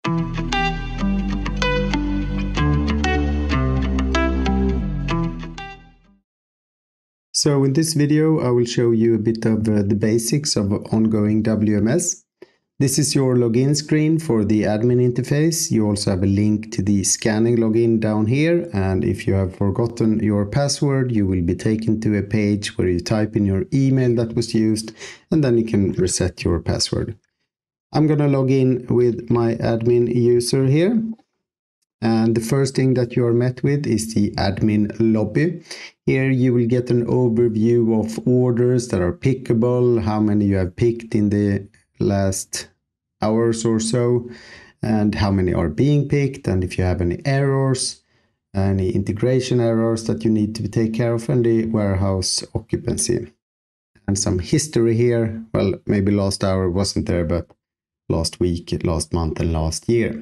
So in this video, I will show you a bit of the basics of Ongoing WMS. This is your login screen for the admin interface. You also have a link to the scanning login down here. And if you have forgotten your password, you will be taken to a page where you type in your email that was used, and then you can reset your password. I'm going to log in with my admin user here. And the first thing that you are met with is the admin lobby. Here you will get an overview of orders that are pickable, how many you have picked in the last hours or so, and how many are being picked, and if you have any errors, any integration errors that you need to take care of, and the warehouse occupancy. And some history here. Well, maybe last hour wasn't there, but last week, last month, and last year.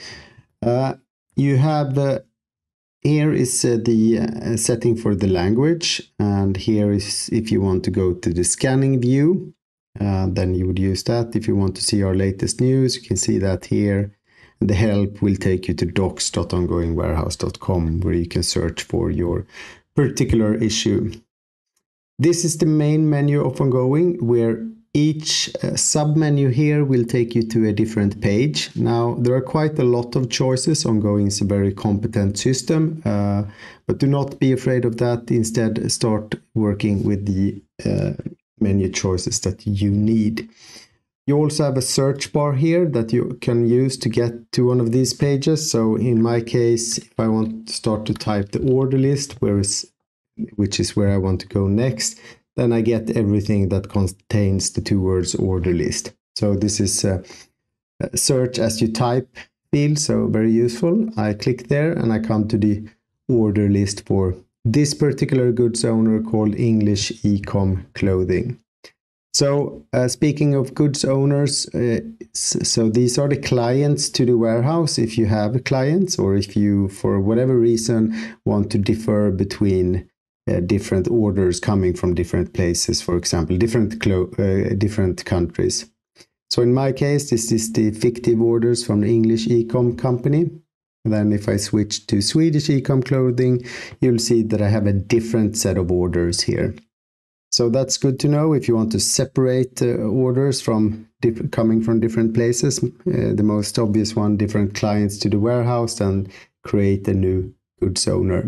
You have here is the setting for the language, and here is if you want to go to the scanning view, then you would use that. If you want to see our latest news, you can see that here. The help will take you to docs.ongoingwarehouse.com, where you can search for your particular issue. This is the main menu of Ongoing, where each sub-menu here will take you to a different page. Now, there are quite a lot of choices. Ongoing is a very competent system, but do not be afraid of that. Instead, start working with the menu choices that you need. You also have a search bar here that you can use to get to one of these pages. So in my case, if I want to start to type the order list, which is where I want to go next, then I get everything that contains the two words order list. So this is a search as you type field, so very useful. I click there and I come to the order list for this particular goods owner called English Ecom Clothing. So speaking of goods owners, so these are the clients to the warehouse if you have clients, or if you, for whatever reason, want to differ between different orders coming from different places, for example, different countries. So in my case, this is the fictive orders from the English Ecom company. Then if I switch to Swedish Ecom Clothing, you'll see that I have a different set of orders here. So that's good to know if you want to separate orders from coming from different places. The most obvious one, different clients to the warehouse, and create a new goods owner.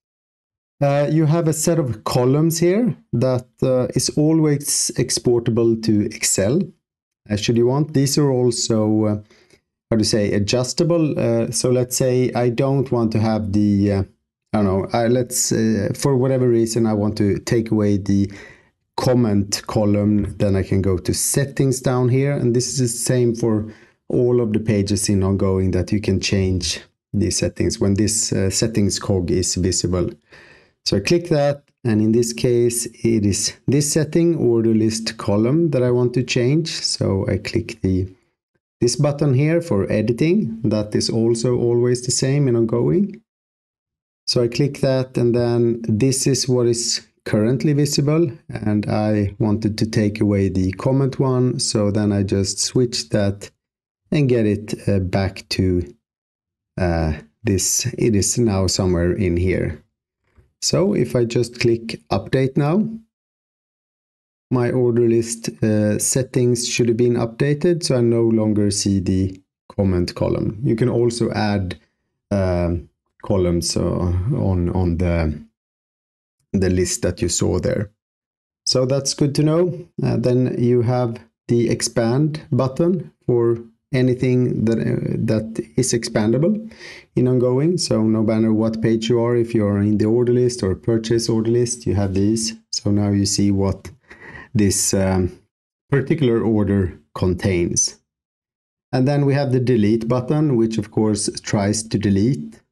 You have a set of columns here that is always exportable to Excel. Should you want, these are also, how to say, adjustable. So let's say I don't want to have the, I don't know, for whatever reason, I want to take away the comment column, then I can go to settings down here. And this is the same for all of the pages in Ongoing, that you can change the settings when this settings cog is visible. So I click that, and in this case, it is this setting, order list column, that I want to change. So I click this button here for editing. That is also always the same in Ongoing. So I click that, and then this is what is currently visible, and I wanted to take away the comment one. So then I just switch that and get it back to this. It is now somewhere in here. So if I just click update now, my order list settings should have been updated, so I no longer see the comment column. You can also add columns on the list that you saw there. So that's good to know. Then you have the expand button for anything that is expandable in Ongoing. So no matter what page you are, if you're in the order list or purchase order list, you have these. So now you see what this particular order contains. And then we have the delete button, which of course tries to delete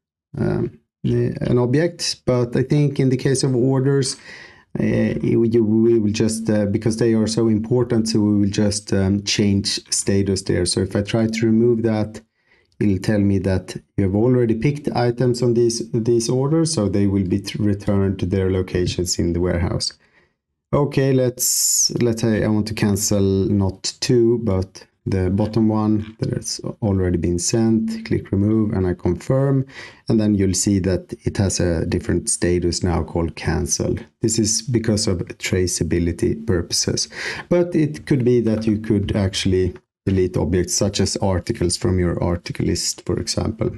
an object. But I think in the case of orders, we will just, because they are so important, so we will just change status there. So if I try to remove that, it'll tell me that you have already picked items on these orders, so they will be returned to their locations in the warehouse. Okay, let's say I want to cancel not 2, but the bottom one that it's already been sent, click remove and I confirm, and then you'll see that it has a different status now called cancelled. This is because of traceability purposes, but it could be that you could actually delete objects such as articles from your article list, for example.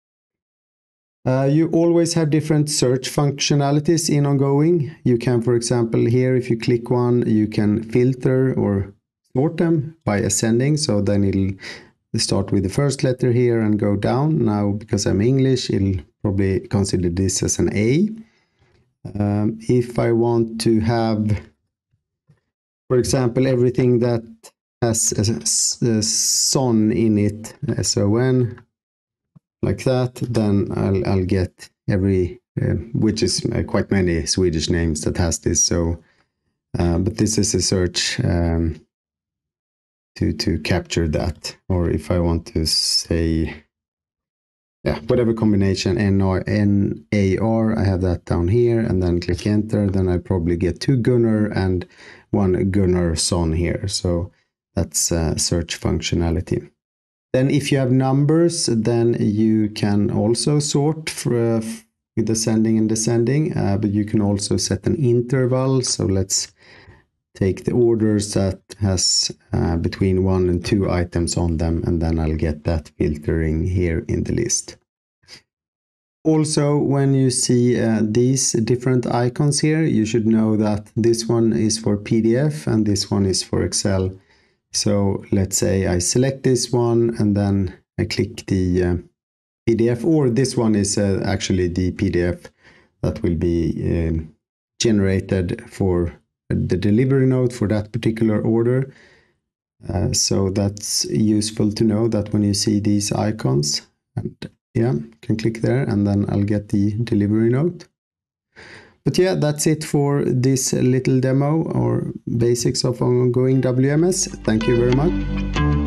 You always have different search functionalities in Ongoing. You can, for example, here if you click one, you can filter or sort them by ascending. So then it'll start with the first letter here and go down. Now, because I'm English, it'll probably consider this as an A. If I want to have, for example, everything that has a son in it, S-O-N, like that, then I'll get every, which is quite many Swedish names that has this. So, but this is a search to capture that. Or if I want to say, yeah, whatever combination N-A-R, I have that down here, and then click enter. Then I probably get 2 Gunnar and 1 Gunnarsson here. So that's search functionality. Then if you have numbers, then you can also sort with ascending and descending, but you can also set an interval. So let's take the orders that has between 1 and 2 items on them, and then I'll get that filtering here in the list. Also, when you see these different icons here, you should know that this one is for PDF and this one is for Excel. So let's say I select this one and then I click the PDF, or this one is actually the PDF that will be generated for the delivery note for that particular order. So that's useful to know that when you see these icons, and yeah, you can click there and then I'll get the delivery note. But yeah, that's it for this little demo or basics of Ongoing WMS. Thank you very much.